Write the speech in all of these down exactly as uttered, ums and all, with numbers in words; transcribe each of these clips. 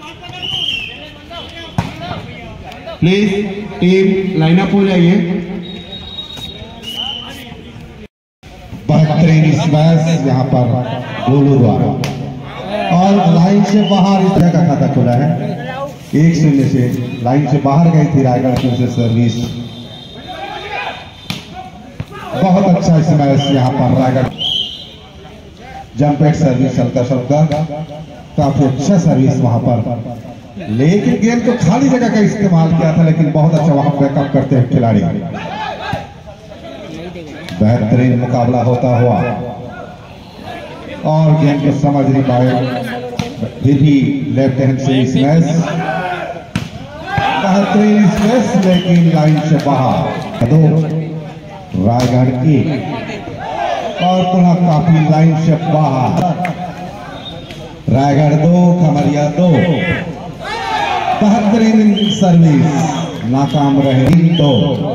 Please team lineup हो जाइए। बेहतरीन स्मैश यहाँ पर गोलू द्वारा और लाइन से बाहर इस तरह का खाता खुला है। एक शून्य से लाइन से बाहर गई थी रायगढ़ की से सर्विस। बहुत अच्छा स्मैश यहाँ पर रायगढ़ जंपेट सर्विस हल्का शल्का काफी अच्छा सर्विस वहां पर, लेकिन गेंद को खाली जगह का इस्तेमाल किया था, लेकिन बहुत अच्छा वहां बैकअप करते हैं खिलाड़ी। बेहतरीन मुकाबला होता हुआ और गेंद को समझ नहीं पाए, फिर भी लेफ्ट हैंड से स्मैश, बेहतरीन स्मैश लेकिन लाइन से बाहर। दो रायगढ़ की और पुनः काफी लाइन से बाहर। रायगढ़ दो खमरिया दो। बेहतरीन सर्विस नाकाम रहे तो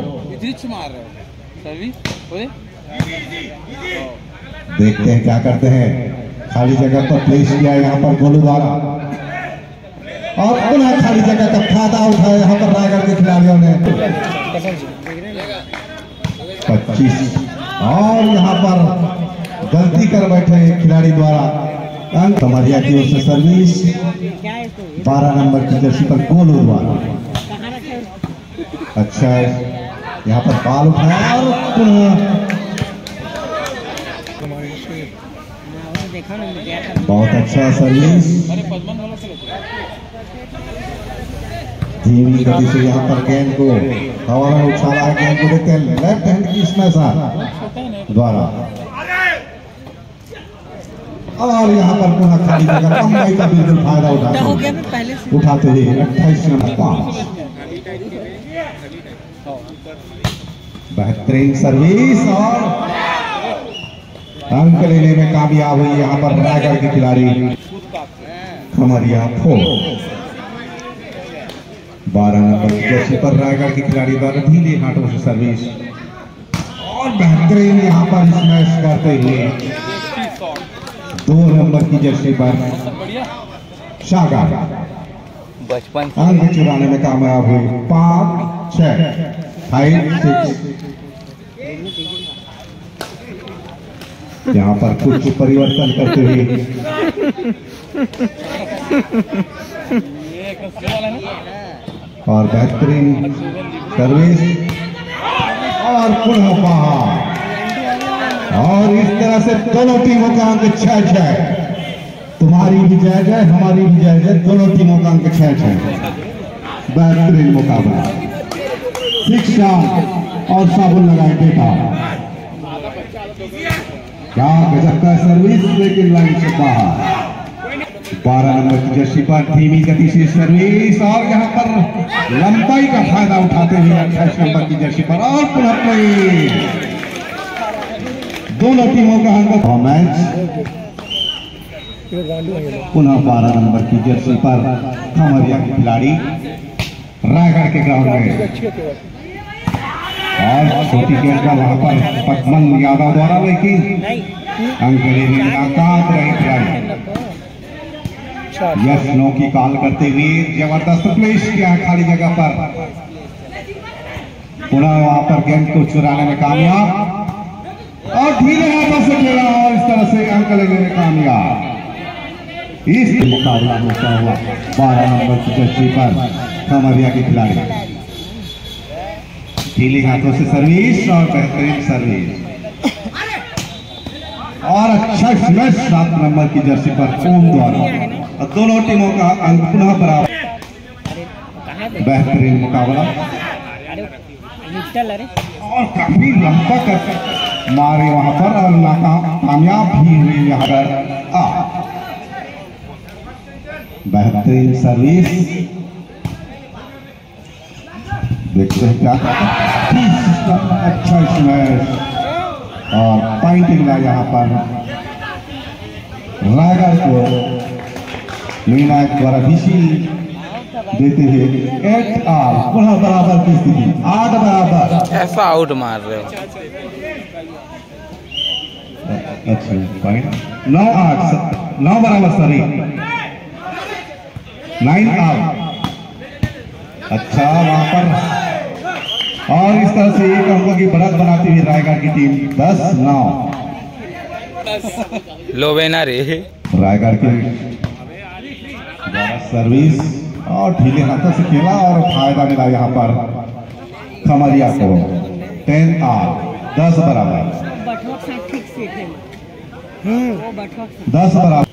देखते हैं क्या करते हैं। खाली जगह पर प्लेस किया यहाँ पर गोलू द्वारा और पुनः खाली जगह का फायदा उठाया यहाँ पर रायगढ़ के खिलाड़ियों ने। पच्चीस और यहाँ पर गलती कर बैठे खिलाड़ी द्वारा अंक। कमरिया की ओर से सर्विस बारह नंबर की जर्सी पर गोलू द्वारा। अच्छा यहाँ पर बाल उठाया और पुनः बहुत अच्छा सर्विस धीमी गति से यहाँ पर गेंद को हवा में उछाला है। गेंद को देखते हैं लेफ्ट हैंड की स्मैश द्वारा और यहाँ पर पुनः खाली जगह कमाई का बिल्कुल फायदा उठाते उठाते ही अट्ठाईस नंबर पांच। बेहतरीन सर्विस और अंक लेने में कामयाब हुई यहाँ पर रायगढ़ के खिलाड़ी खमरिया फो। बारह नंबर की जर्सी पर रायगढ़ के खिलाड़ी द्वारा धीरे हाथों से सर्विस और बेहतरीन यहाँ पर स्मैश करते हुए दो नंबर की जर्सी पर शागा बचपन अंक चुराने में कामयाब हुई। पांच छह फाइव सिक्स। यहाँ पर कुछ परिवर्तन करते हुए और बेहतरीन सर्विस और पुनः बाहर और इस तरह से दोनों टीमों का अंक छह छह। तुम्हारी भी जय जय हमारी भी जय जय, दोनों टीमों का अंक छह छह। बेहतरीन मुकाबला शिक्षा और साबुन लगाए बेटा। क्या गजब का सर्विस लेकिन लाइन से बाहर। बारह नंबर की जर्सी पर धीमी गति से सर्विस और यहाँ पर लंबाई का फायदा उठाते हुए अट्ठाईस नंबर की जर्सी पर और पुनः प्ले। दोनों टीमों का अंक मैच पुनः बारह नंबर की जर्सी पर खमरिया के खिलाड़ी रायगढ़ के ग्राउंड में और छोटी गेंद का वहां पर पद्मन यादव द्वारा, लेकिन अंक लेने में नाकाम रहे खिलाड़ी। यस नो की कॉल करते हुए जबरदस्त प्लेस किया है खाली जगह पर। पुनः वहां पर गेंद को चुराने में कामयाब और धीरे हाथों से खेला और इस तरह से अंक लेने में कामयाब। इस मुकाबला होता हुआ बारह नंबर की जर्सी पर खमरिया के खिलाड़ी ढीले हाथों से सर्विस और बेहतरीन सर्विस और अच्छा स्मैश सात नंबर की जर्सी पर ओम द्वारा और दोनों टीमों का अंक पुनः बराबर। बेहतरीन मुकाबला और काफी लंबा कर मारे वहां पर और नाकाम कामयाब भी हुए यहाँ पर। आ बेहतरीन सर्विस देखते हैं क्या अच्छा स्मैश और पॉइंट मिला यहाँ पर रायगढ़ को निर्णायक द्वारा बीसी देते हुए एट आर पुनः बराबर की स्थिति आठ बराबर। ऐसा आउट मार रहे हो। अच्छा पॉइंट नौ आठ नौ बराबर सॉरी नाइन आउट। अच्छा वहां पर और इस तरह से एक अंकों की बढ़त बनाती हुई रायगढ़ की टीम दस नौ। लो बेना रे रायगढ़ की सर्विस और ढीले हाथों से खेला और फायदा मिला यहाँ पर खमरिया को। टेन आउट, दस बराबर, दस बराबर।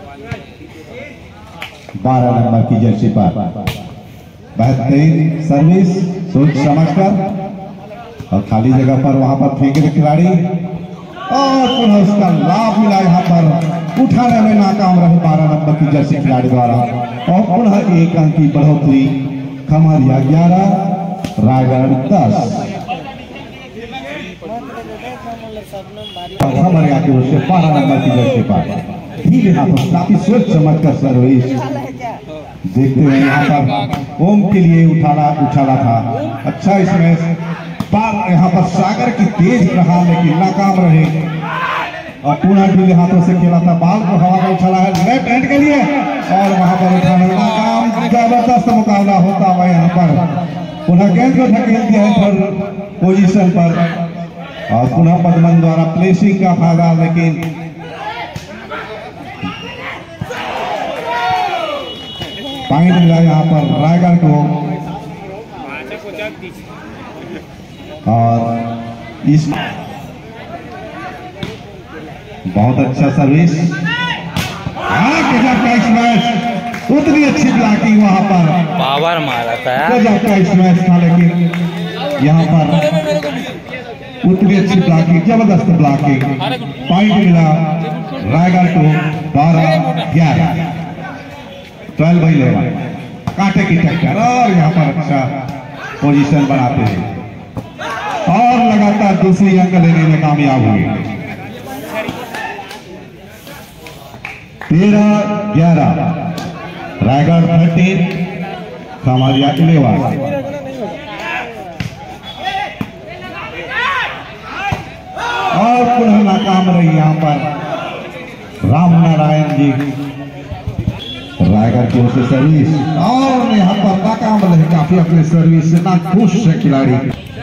बारह नंबर की जर्सी पर बेहतरीन सर्विस सोच समझकर और खाली जगह पर वहां पर फेंके खिलाड़ी और पुनः उसका लाभ मिला यहाँ पर उठाने में नाकाम रहे बारह नंबर की जर्सी खिलाड़ी द्वारा और पुनः एक अंक की बढ़ोतरी। खमरिया ग्यारह रायगढ़ दस। खमरिया की ओर से बारह नंबर की जर्सी पर धीरे हाथों काफी सोच समझ कर सर्विस देखते हैं यहाँ पर ओम के लिए उठाना उछाला था। अच्छा इसमें बाल यहाँ पर सागर की तेज रहा लेकिन नाकाम रहे और पुनः ढीले हाथों से खेला था। बाल को हवा में उछाला है लेफ्ट हैंड के लिए और वहां पर उठाने में नाकाम। जबरदस्त मुकाबला होता हुआ यहाँ पर पुनः गेंद को ढकेल दिया है थर्ड पोजीशन पर और पुनः पद्मन द्वारा प्लेसिंग का फायदा लेकिन पॉइंट मिला यहाँ पर रायगढ़ को। और इस बहुत अच्छा सर्विस गजब का स्मैश, उतनी अच्छी ब्लॉकिंग वहां पर पावर मारा था गजब का स्मैश था लेकिन यहाँ पर उतनी अच्छी ब्लॉकिंग, जबरदस्त ब्लॉकिंग। पॉइंट मिला रायगढ़ को बारह ग्यारह, ट्वेल्व बाई इलेवन। कांटे की टक्कर और यहाँ पर अच्छा पोजीशन बनाते हैं और लगातार दूसरी अंक लेने में कामयाब हुए। तेरह ग्यारह रायगढ़ थर्टीन खमरिया इलेवन। और पुनः नाकाम रही यहाँ पर राम नारायण जी। रायगढ़ की ओर से सर्विस और यहाँ पर नाकाम रहे काफी अपने सर्विस से ना खुश है खिलाड़ी।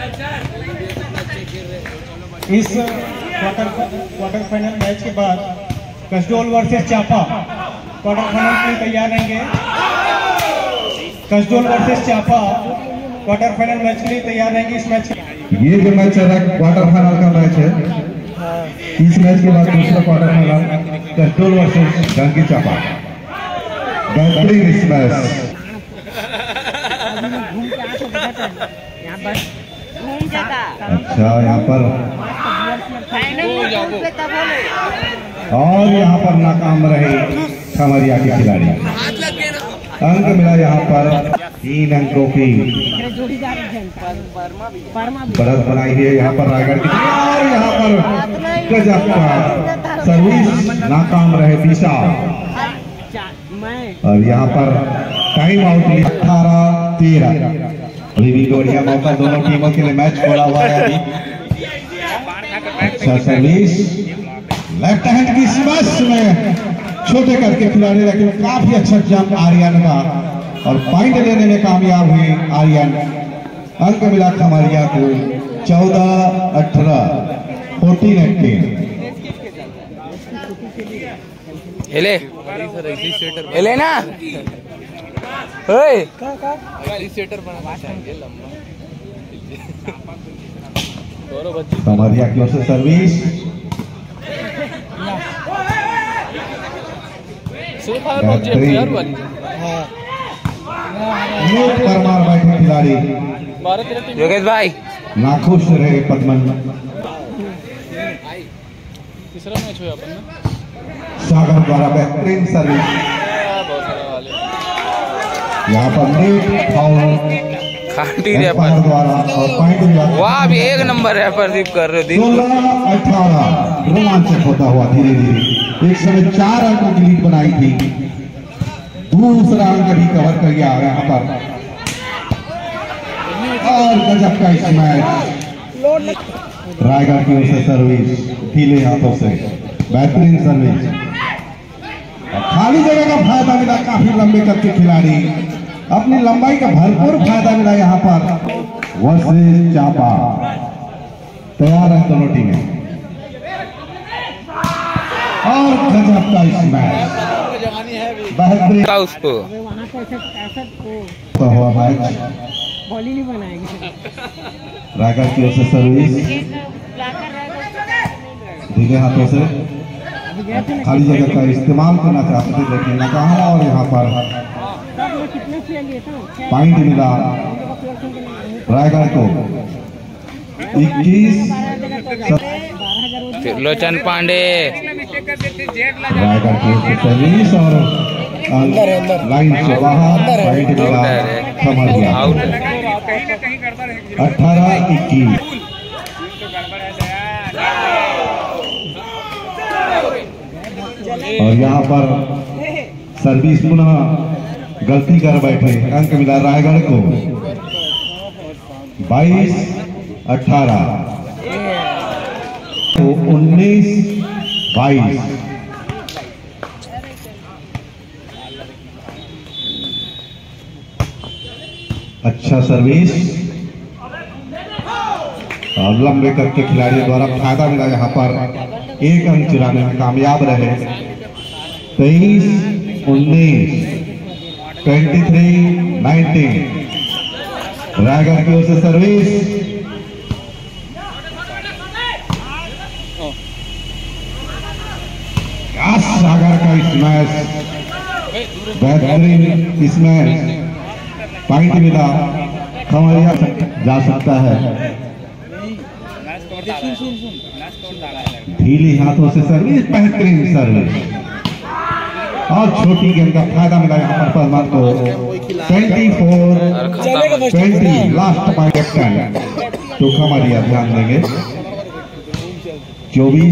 इस क्वार्टर क्वार्टर फाइनल मैच के बाद Kasdol versus Chapa quarter final के लिए तैयार रहेंगे। Kasdol versus Chapa quarter final match के लिए तैयार रहेंगे। इस मैच ये जो मैच है क्वार्टर फाइनल का मैच है। इस मैच के बाद दूसरा क्वार्टर फाइनल कसडोल वर्सेस डंकी चापा। बेहतरीन स्मैश। अच्छा यहाँ पर और यहाँ पर नाकाम रहे खमरिया के खिलाड़ी। अंक मिला यहाँ पर तीन अंकों की बढ़त बनाई है यहाँ पर रायगढ़ की और यहाँ पर गजब का सर्विस नाकाम रहे विशाल और यहाँ पर टाइम आउट लिया अठारह तेरह। अभी भी बढ़िया मौका दोनों टीमों के लिए मैच खोला हुआ है अभी। अच्छा सर्विस लेफ्ट हैंड की स्मैश में छोटे करके खिलाड़ी लेकिन काफी अच्छा जंप आर्यन का और पॉइंट लेने में कामयाब हुए आर्यन। अंक मिला खमरिया को चौदह अठारह फोर्टीन एटीन। एले एले ना ओए सेटर बना चाहिए लंबा। खमरिया की ओर से सर्विस परमार बैठे खिलाड़ी योगेश भाई नाखुश रहे पद्मन। तीसरा मैच हुआ अपन ना सागर द्वारा बेहतरीन सर्विस यहाँ पर नेट फाउल खाटी रेफर द्वारा और पॉइंट वाह भी एक नंबर रेफर कर रहे हो। सोलह अठारह रोमांचक होता हुआ धीरे धीरे एक समय चार अंकों की लीड बनाई थी। दूसरा अंक भी कवर कर गया यहाँ पर और गजब का स्मैश। रायगढ़ की ओर से सर्विस ढीले हाथों से बेहतरीन सर्विस खाली जगह का फायदा मिला, काफी लंबे करके खिलाड़ी अपनी लंबाई का भरपूर फायदा मिला यहाँ पर। वर्सेस चापा, तैयार है दोनों टीमें और गजब का स्मैश, बेहतरीन उसको तो हुआ मैच। रायगढ़ की ओर से सर्विस धीरे हाथों से खाली जगह का इस्तेमाल करना चाहते थे, लेकिन नाकाम और यहाँ पर पॉइंट मिला रायगढ़ को। इक्कीस लोचन पांडे, रायगढ़ की ओर से सर्विस और लाइन से बाहर, पॉइंट मिला खमरिया। अठारह इक्कीस। और यहाँ पर सर्विस पुनः गलती कर बैठे, अंक मिला रायगढ़ को बाईस अठारह, तो उन्नीस बाईस। अच्छा सर्विस और लंबे करके खिलाड़ियों द्वारा फायदा मिला, यहाँ पर एक अंक चुराने में कामयाब रहे। तेईस उन्नीस, ट्वेंटी थ्री नाइनटीन। रायगढ़ की ओर से सर्विस सागर का स्मैश, बेहतरीन स्मैश, पॉइंट मिला खमरिया जा सकता है। ढीली हाथों से सर्विस, बेहतरीन सर्विस और छोटी गेंद का फायदा मिला यहाँ पर पहलवान को। Twenty four twenty, last point captain तो खमरिया ध्यान देंगे। चौबीस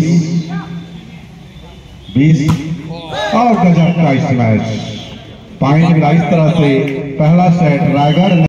बीस और गजब का स्मैश, पॉइंट मिला। इस तरह से पहला सेट रायगढ़